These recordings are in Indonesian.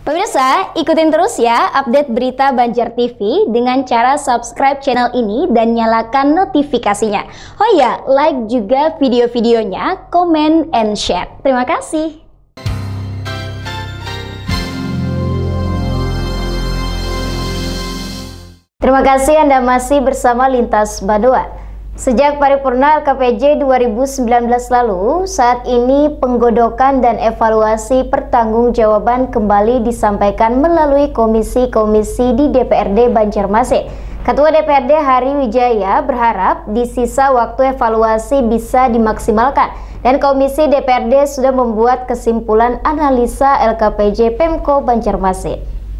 Pemirsa, ikutin terus ya update berita Banjar TV dengan cara subscribe channel ini dan nyalakan notifikasinya. Oh ya, like juga video-videonya, comment and share. Terima kasih. Terima kasih Anda masih bersama Lintas Badoa. Sejak paripurna LKPJ 2019 lalu, saat ini penggodokan dan evaluasi pertanggungjawaban kembali disampaikan melalui komisi-komisi di DPRD Banjarmasin. Ketua DPRD Hari Wijaya berharap di sisa waktu evaluasi bisa dimaksimalkan dan komisi DPRD sudah membuat kesimpulan analisa LKPJ Pemko Banjarmasin.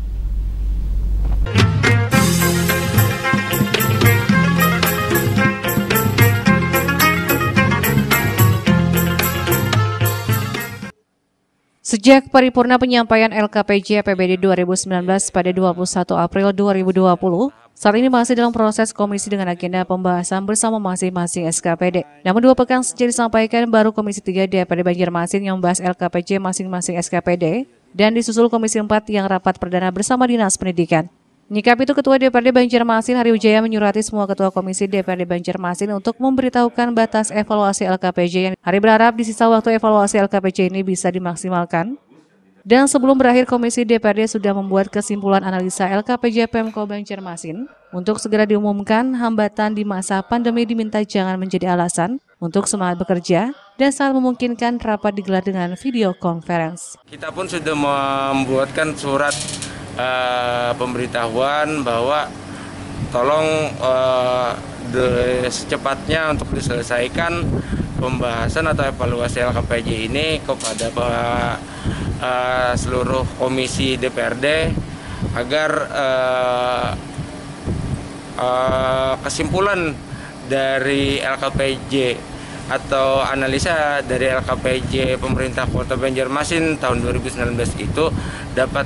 Sejak paripurna penyampaian LKPJ APBD 2019 pada 21 April 2020, saat ini masih dalam proses komisi dengan agenda pembahasan bersama masing-masing SKPD. Namun 2 pekan sejak disampaikan, baru Komisi 3 DPRD Banjarmasin yang membahas LKPJ masing-masing SKPD dan disusul Komisi 4 yang rapat perdana bersama Dinas Pendidikan. Menyikapi itu, Ketua DPRD Banjarmasin Hari Wijaya menyurati semua Ketua Komisi DPRD Banjarmasin untuk memberitahukan batas evaluasi LKPJ yang Hari berharap di sisa waktu evaluasi LKPJ ini bisa dimaksimalkan. Dan sebelum berakhir, Komisi DPRD sudah membuat kesimpulan analisa LKPJ Pemko Banjarmasin untuk segera diumumkan. Hambatan di masa pandemi diminta jangan menjadi alasan untuk semangat bekerja dan saat memungkinkan rapat digelar dengan video conference. Kita pun sudah membuatkan surat pemberitahuan bahwa tolong secepatnya untuk diselesaikan pembahasan atau evaluasi LKPJ ini kepada seluruh komisi DPRD agar kesimpulan dari LKPJ atau analisa dari LKPJ pemerintah Kota Banjarmasin tahun 2019 itu dapat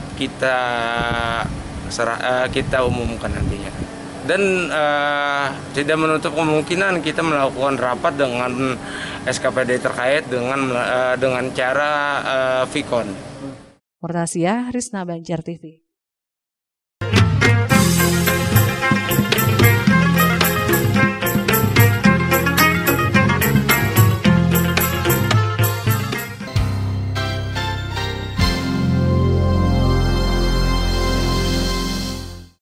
kita umumkan nantinya. Dan tidak menutup kemungkinan kita melakukan rapat dengan SKPD terkait dengan cara Vicon. Portasia Risna Banjar TV.